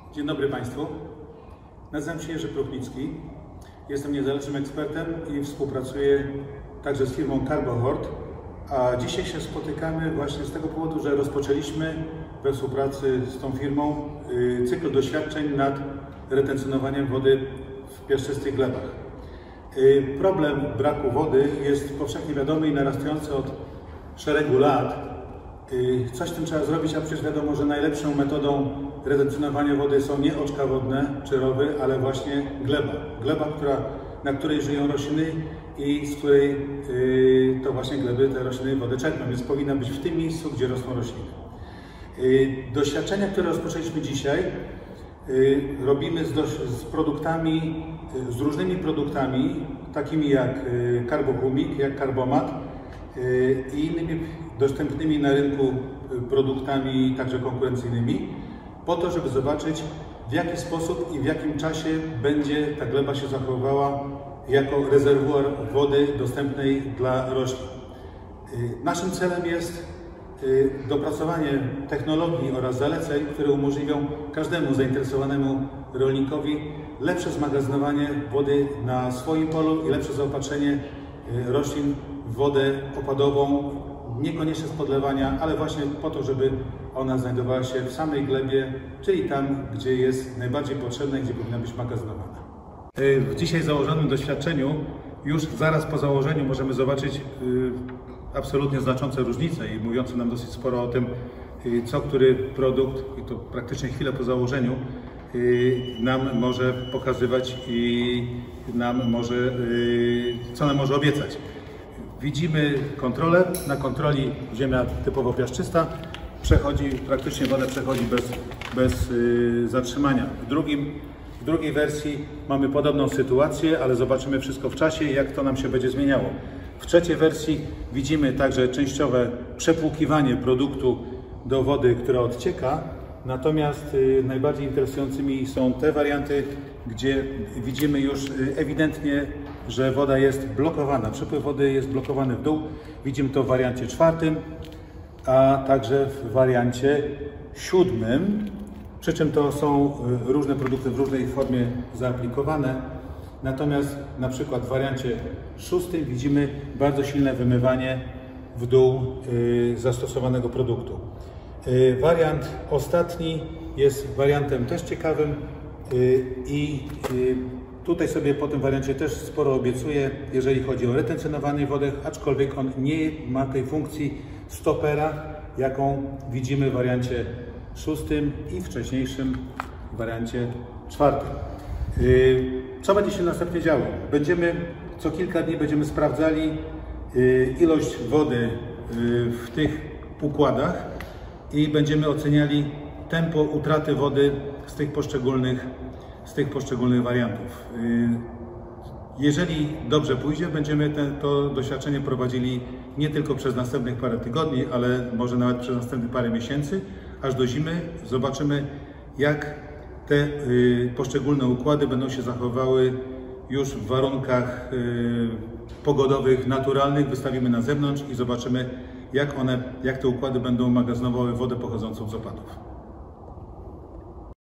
Dzień dobry Państwu. Nazywam się Jerzy Pruchnicki. Jestem niezależnym ekspertem i współpracuję także z firmą Carbohort. A dzisiaj się spotykamy właśnie z tego powodu, że rozpoczęliśmy we współpracy z tą firmą cykl doświadczeń nad retencjonowaniem wody w piaszczystych glebach. Problem braku wody jest powszechnie wiadomy i narastający od szeregu lat. Coś z tym trzeba zrobić, a przecież wiadomo, że najlepszą metodą retencjonowania wody są nie oczka wodne czy rowy, ale właśnie gleba. Gleba, na której żyją rośliny i z której to właśnie gleby te rośliny wodę czerpią, więc powinna być w tym miejscu, gdzie rosną rośliny. Doświadczenia, które rozpoczęliśmy dzisiaj, robimy z produktami, z różnymi produktami, takimi jak Carbohumik, jak Carbomat i innymi dostępnymi na rynku produktami także konkurencyjnymi, po to, żeby zobaczyć, w jaki sposób i w jakim czasie będzie ta gleba się zachowywała jako rezerwuar wody dostępnej dla roślin. Naszym celem jest dopracowanie technologii oraz zaleceń, które umożliwią każdemu zainteresowanemu rolnikowi lepsze zmagazynowanie wody na swoim polu i lepsze zaopatrzenie roślin w wodę opadową, niekoniecznie z podlewania, ale właśnie po to, żeby ona znajdowała się w samej glebie, czyli tam, gdzie jest najbardziej potrzebna i gdzie powinna być magazynowana. W dzisiaj założonym doświadczeniu, już zaraz po założeniu możemy zobaczyć absolutnie znaczące różnice i mówiące nam dosyć sporo o tym, co który produkt, i to praktycznie chwilę po założeniu, nam może pokazywać i co nam może obiecać. Widzimy kontrolę. Na kontroli ziemia typowo piaszczysta praktycznie woda przechodzi bez zatrzymania. W drugiej wersji mamy podobną sytuację, ale zobaczymy wszystko w czasie, jak to nam się będzie zmieniało. W trzeciej wersji widzimy także częściowe przepłukiwanie produktu do wody, która odcieka. Natomiast najbardziej interesującymi są te warianty, gdzie widzimy już ewidentnie, że woda jest blokowana. Przepływ wody jest blokowany w dół. Widzimy to w wariancie czwartym, a także w wariancie siódmym. Przy czym to są różne produkty w różnej formie zaaplikowane. Natomiast na przykład w wariancie szóstym widzimy bardzo silne wymywanie w dół zastosowanego produktu. Wariant ostatni jest wariantem też ciekawym i tutaj sobie po tym wariancie też sporo obiecuję, jeżeli chodzi o retencjonowanie wody, aczkolwiek on nie ma tej funkcji stopera, jaką widzimy w wariancie szóstym i wcześniejszym wariancie czwartym. Co będzie się następnie działo? Co kilka dni będziemy sprawdzali ilość wody w tych układach i będziemy oceniali tempo utraty wody z tych poszczególnych wariantów. Jeżeli dobrze pójdzie, będziemy to doświadczenie prowadzili nie tylko przez następnych parę tygodni, ale może nawet przez następnych parę miesięcy, aż do zimy. Zobaczymy, jak te poszczególne układy będą się zachowały już w warunkach pogodowych, naturalnych. Wystawimy na zewnątrz i zobaczymy, jak te układy będą magazynowały wodę pochodzącą z opadów.